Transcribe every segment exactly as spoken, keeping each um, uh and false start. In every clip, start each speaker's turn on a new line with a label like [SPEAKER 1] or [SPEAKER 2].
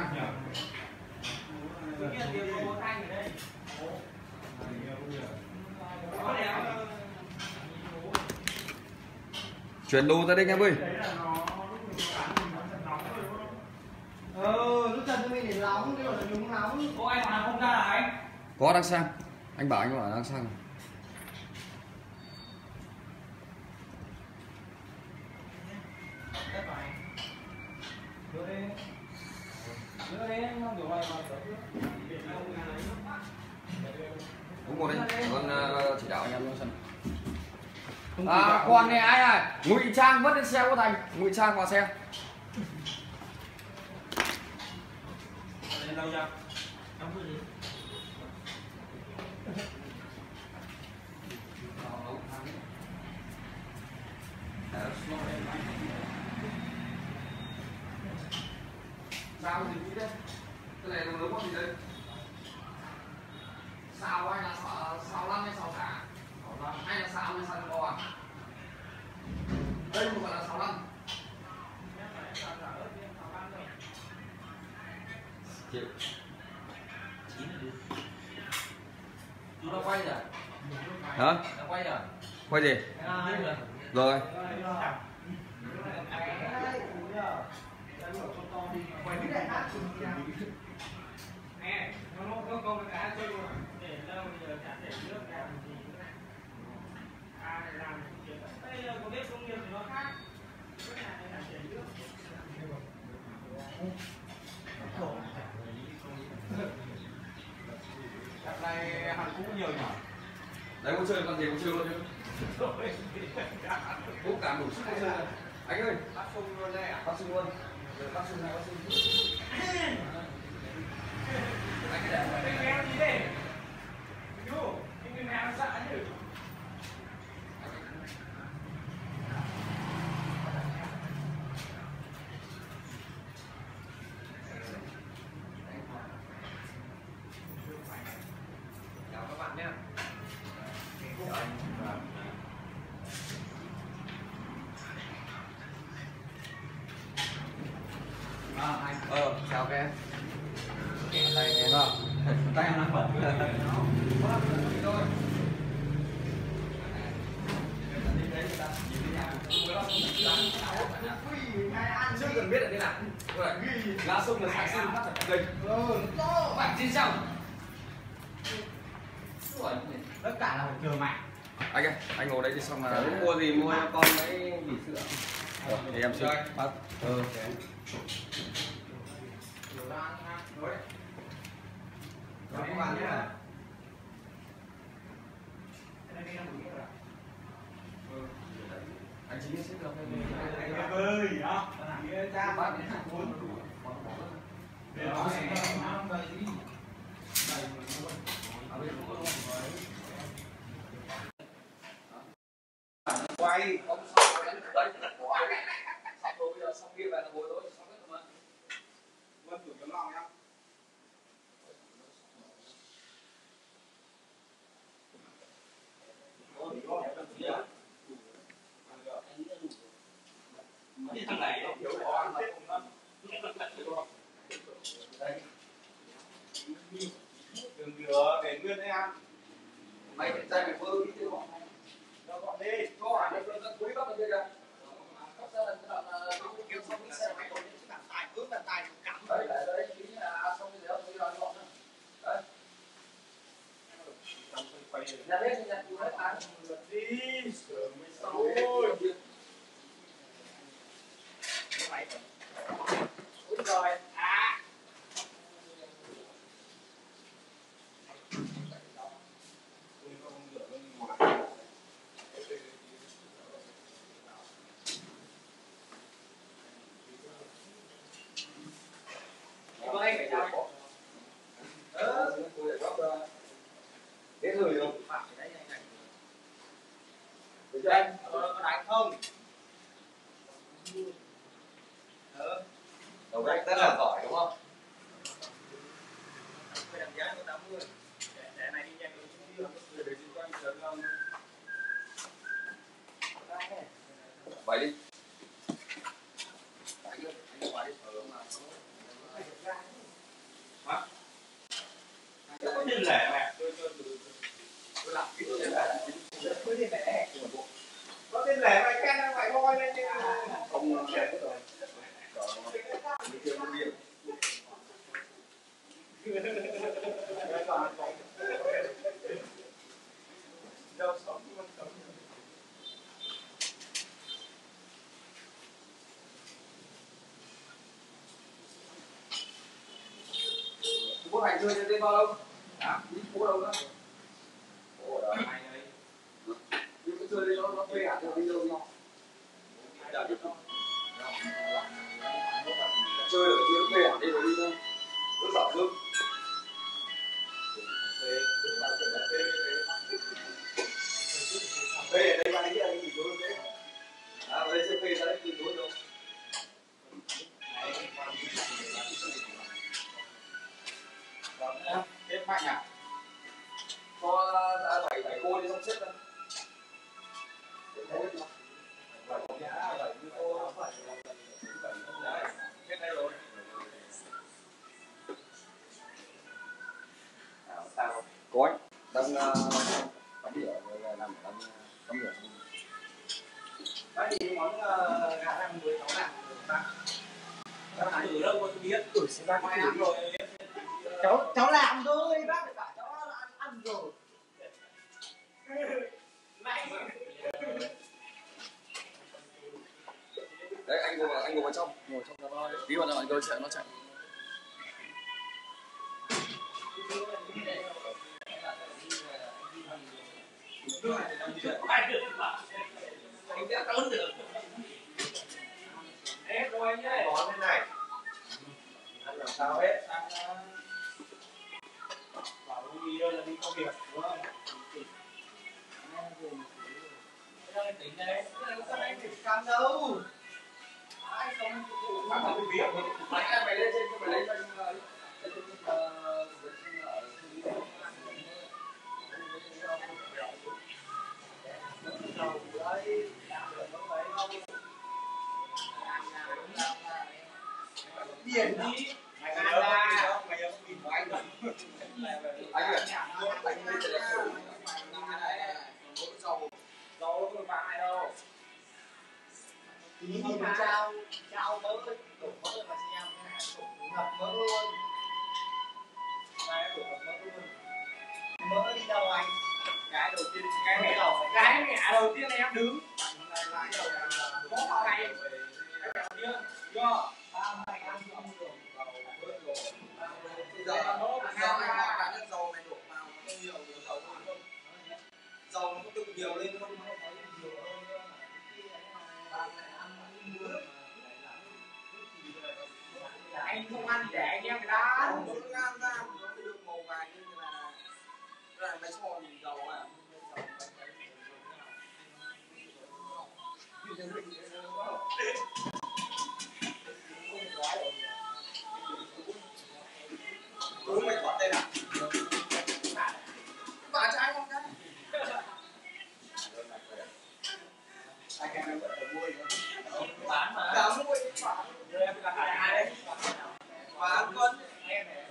[SPEAKER 1] sang. Chuyển đồ ra đây em ơi.
[SPEAKER 2] Ừ, lúc chân mình để nóng, cái là đúng nóng.
[SPEAKER 3] Có ai mà không ra là anh?
[SPEAKER 1] Có đang sang. Anh bảo anh bảo đang sang. Đúng rồi đấy, con uh, chỉ đạo anh em luôn xem. À, còn này ai à? Ngụy Trang vứt lên xe của Thành, Ngụy Trang vào xe.
[SPEAKER 3] Lên đâu ra? Không có gì.
[SPEAKER 1] Sao gì đấy? Cái này nó có gì đây? Sao hay là sao lăn hay sao xả? Hay là sao hay sao bò? Đây không phải là sao lăn. Chịu.
[SPEAKER 3] Chú đã quay rồi.
[SPEAKER 1] Hả?
[SPEAKER 3] Đã quay rồi.
[SPEAKER 1] Quay gì? Rồi.
[SPEAKER 3] Nè, nó nó có con cá chơi luôn. Để lâu giờ chả để nước ra làm gì nữa. À để làm chuyện. Đây là có biết công nghiệp thì nó khác. Cái này là để nước. Cặp này hàng cũ nhiều nhỉ?
[SPEAKER 1] Đấy có chơi con gì cũng chơi luôn chứ. Cũng cảm đủ sức chơi. Anh ơi,
[SPEAKER 3] Bắt sung luôn đây à?
[SPEAKER 1] bắt sung luôn. Bắt sung này bắt sung.
[SPEAKER 3] Anh cái để đây kéo gì đây? Chú, anh cái nào sợ chứ? Chào các bạn nhé.
[SPEAKER 1] À, anh. Ờ, chào các em. Tay em không?
[SPEAKER 3] Tay em đang bẩn.
[SPEAKER 1] Chưa cần biết là thế nào. Lá sung là sáng sinh bắt phải cây. Mạnh trên xong.
[SPEAKER 3] Tất cả là phải chờ mạnh.
[SPEAKER 1] Anh ơi, anh ngồi đây thì xong là
[SPEAKER 3] Mua gì mua cho con mấy bỉ sữa.
[SPEAKER 1] Rồi, thì em xin bắt.
[SPEAKER 3] Ừ. Chào các bạn nhé.
[SPEAKER 1] Anh chính xếp đâu
[SPEAKER 3] Anh ơi, đó. Cha bắt đến hàng cuốn. Để nó sẽ nó đầy đi. Đầy luôn. Quay.
[SPEAKER 1] Không xong rồi đấy. Xong rồi bây giờ xong kia về là ngồi thôi, xong hết rồi mà.
[SPEAKER 3] Vân thử chấm lòng nhá. Cái thằng này kiểu bỏ ăn hết không đó. Đừng rửa để nguyên em.
[SPEAKER 1] Mày phải ra mày vơ đi chứ bọn này.
[SPEAKER 3] Cho gọn đi.
[SPEAKER 1] Cho hẳn nó nó túi bắt được kia kìa. Bắt ra là cái đoạn tôi kiếm xong cái xe máy rồi chứ bàn tay cứ bàn tay cắm. Đấy để đấy tí là xong cái gì đó tôi nói gọn nữa. Đấy. Nhà biết thì nhà tôi hết bán.
[SPEAKER 3] Đi. Sửa mới xong.
[SPEAKER 1] Ôi. Ôi trời. À. Thế rồi không?
[SPEAKER 3] Đây, có đánh không?
[SPEAKER 1] Đầu gạch rất là giỏi. có tiền lẻ này. Tôi làm cái tiền lẻ. Có tiền lẻ. Có tiền lẻ mày khen nó phải voi lên chứ. Không khen rồi. Bố Thành chơi trên bao lâu? Hả? Bố đâu nữa? Bố ở đây đây. Nhưng cái chơi đây nó nó thuê hả? Đi đâu nhau? Chơi ở chơi thuê hả? Đi rồi đi đâu? Cứ sợ cướp. Thuê ở đây ra đi anh thì đối với. À, ở đây chơi thuê ra đấy thì đối đâu? Thế mạnh à? Cho bảy bảy cô đi xong xếp lên. Để thấy được không? Bảy bảy như cô nó phải hết đây rồi. Sao? Có anh đang tắm rửa rồi làm tắm tắm rửa. Bác thì món gà rang với cháu làm bác. Cháu thử đâu mà tôi biết. Ủa sẽ bác thử rồi.
[SPEAKER 2] cháu cháu làm thôi bác phải bảo cháu ăn ăn rồi.
[SPEAKER 1] Đấy anh ngồi vào anh ngồi vào trong ngồi trong cho nó tí vào nó tôi sẽ nó chạy. Anh sẽ tốn được. Hết rồi anh nhé. Món thế này. Ăn làm sao hết. Bảo đi là đi công việc đúng không? Anh tính đấy. Sao anh phải cam đâu? Ai không chịu làm cái việc thôi. Mày mày lên trên mày lấy cho anh lấy cho
[SPEAKER 2] Điền đi.
[SPEAKER 1] Mày ăn ra. Mày ăn nhìn của anh rồi. Anh ơi, anh lên trên đây. Dầu, dầu không phải ai đâu.
[SPEAKER 2] Tí thì nó trao, trao mỡ, đổ mỡ vào xem thế này, đổ ngập mỡ luôn.
[SPEAKER 1] Này đổ ngập mỡ luôn.
[SPEAKER 2] Mỡ đi đâu anh?
[SPEAKER 1] Cái đầu tiên, cái mẹ đầu, cái mẹ đầu tiên em đứng. Lại đầu là có vào này. Cái đầu tiên, do
[SPEAKER 2] Ba mày ăn không được.
[SPEAKER 1] Bây giờ là nó bây giờ anh hỏi là nước dầu này đổ vào nó có nhiều dầu hơn không? Dầu nó có tự nhiều lên không?
[SPEAKER 2] Anh không ăn để anh em người ta ăn.
[SPEAKER 1] Nó ngang ra nó phải được màu vàng như thế này. Đây là máy xò nhìn dầu à? Đúng mày thoát đây nào. Bà trái không cái. Anh em vẫn phải mua bán mà. Đã mua đi bán. Rồi em là ai đấy? Bán con. Em này.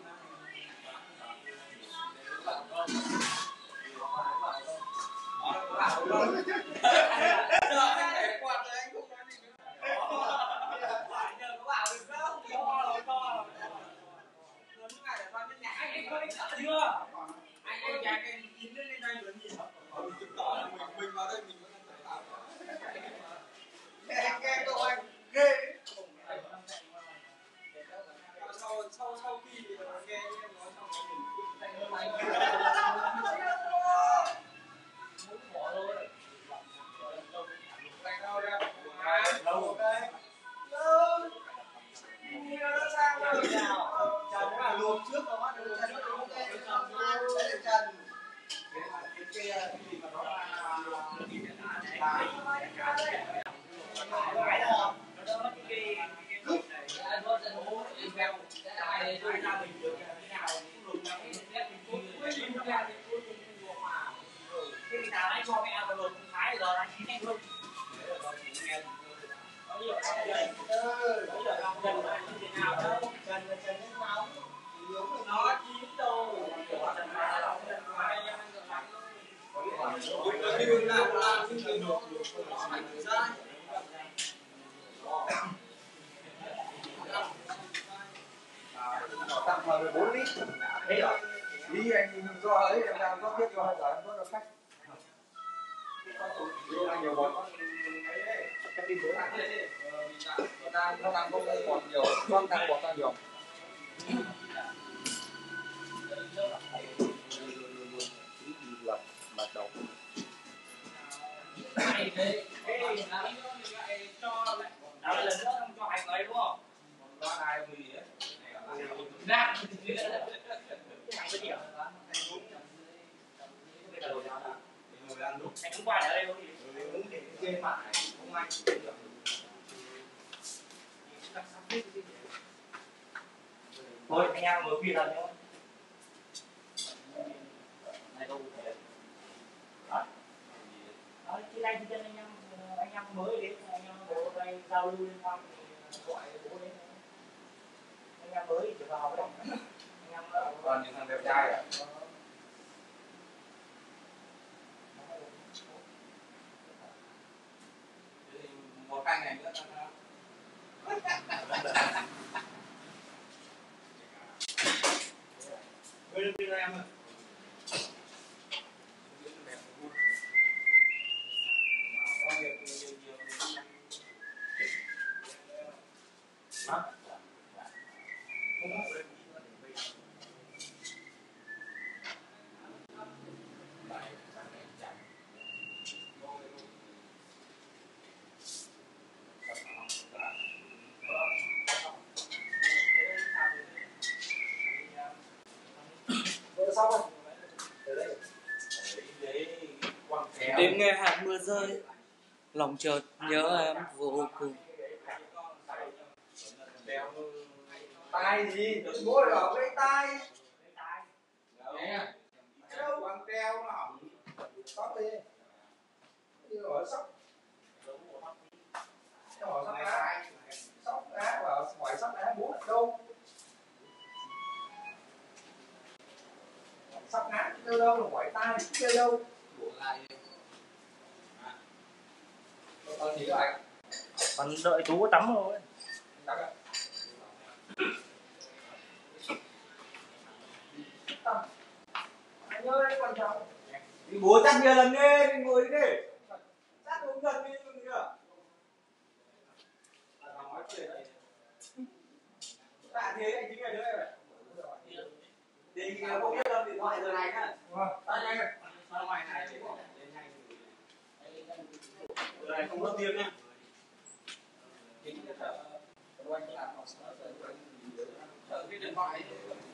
[SPEAKER 1] Sau sau khi nghe em nói xong
[SPEAKER 2] cháu là luộc trước rồi bắt đầu chân nó ok xong ăn sẽ được chân cái kia cái gì mà nó là
[SPEAKER 3] khi nào anh cho mẹ vào luộc thái rồi anh chín anh luôn. Nó chín rồi.
[SPEAKER 1] Tặng mà mười bốn lít. Thế rồi. Đi anh do ấy em đang có biết cho hai giờ em có được khách. Đi ăn nhiều bột. Cái tin bố lại. Nó đang nó đang có bột nhiều, con đang bột ra nhiều. Lập mặt đầu.
[SPEAKER 3] Này thế, cái cho lại lần nữa cho hành ấy đúng không? Đó ai gì đấy. Ra. Cái gì à? Anh cũng qua ở đây không?
[SPEAKER 1] Đúng để trên mặt này không anh.
[SPEAKER 3] Thôi anh em mới phi lần thôi. Này đâu thể. Đó. Đó, chứ đây thì anh em anh em mới đến, anh em bố đây giao lưu liên quan thì gọi bố đến. Anh em mới chỉ vào đấy. Anh em
[SPEAKER 1] Còn những thằng đẹp trai à? Một hai ngày nữa
[SPEAKER 3] Bây giờ em ơi.
[SPEAKER 2] Đêm nghe hạt mưa rơi, lòng chợt nhớ em vô cùng.
[SPEAKER 1] tai gì? Bố ở cái tai. Nè. Quăng treo nó hỏng. Sóc đi. Như ở sóc. Nó hỏi sóc đá. Sóc đá và hỏi sóc đá bố ở đâu? Sóc đá kêu đâu là hỏi tai kêu đâu? Còn gì nữa anh?
[SPEAKER 3] Còn đợi chú tắm rồi.
[SPEAKER 1] Tắm ạ. Anh ơi, quan trọng. Đi bố chắc nhiều lần đi, đi ngồi đi đi. Chắc uống gần đi, không nữa. Nói chuyện này. Tạ thế anh chính ngày nữa em ạ. Thì không biết đâu điện thoại giờ này nhá. Vâng, tay nhanh rồi. Ra ngoài này để lên nhanh. Giờ này không mất tiền nha. Chính cái thợ anh làm học sao thợ cái điện thoại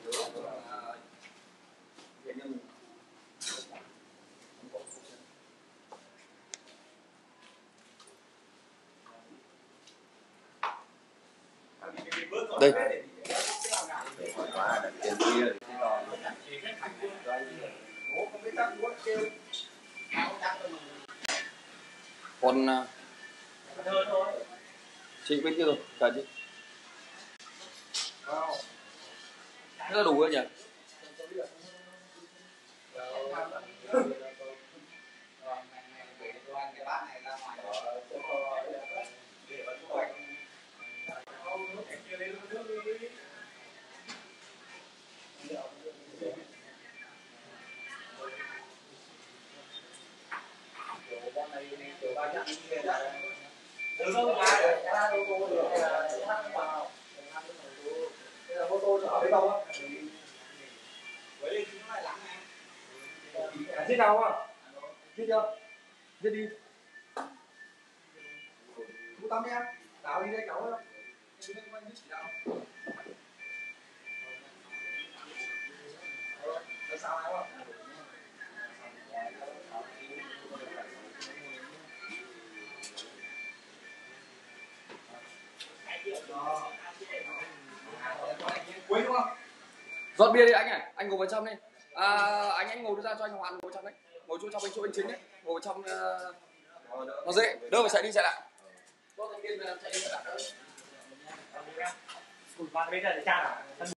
[SPEAKER 1] Việt Nam
[SPEAKER 2] Đây. Còn chị biết chưa rồi, cả chị. Thế là đủ rồi nhỉ?
[SPEAKER 1] Được không? Ai ra ô tô được hay là thắt vào? Đây là ô tô ở bên đâu á? Với lên chúng lại lắng này. Giết nào không? Giết chưa? Giết đi. Chú tắm đi em. Đào đi đây cháu ơi. Em biết anh chỉ đạo. Đấy sao nào không? Cuối đúng không?
[SPEAKER 2] Dọn bia đi anh này, anh ngồi vào trong đi. À, anh anh ngồi ra cho anh Hoàn ngồi trong đấy. Ngồi chỗ trong bên chỗ anh chính đấy. Ngồi vào trong uh, nó dễ, đỡ phải chạy đi chạy lại. Có thành viên chạy đi chạy lại.
[SPEAKER 3] Ủa, bạn bây giờ để cha à?